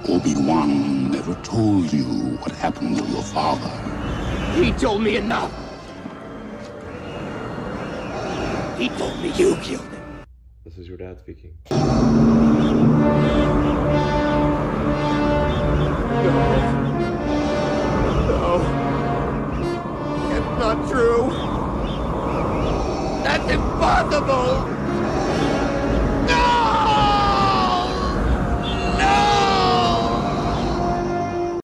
Obi-Wan never told you what happened to your father. He told me enough. He told me you killed him. This is your dad speaking. No. It's not true. That's impossible.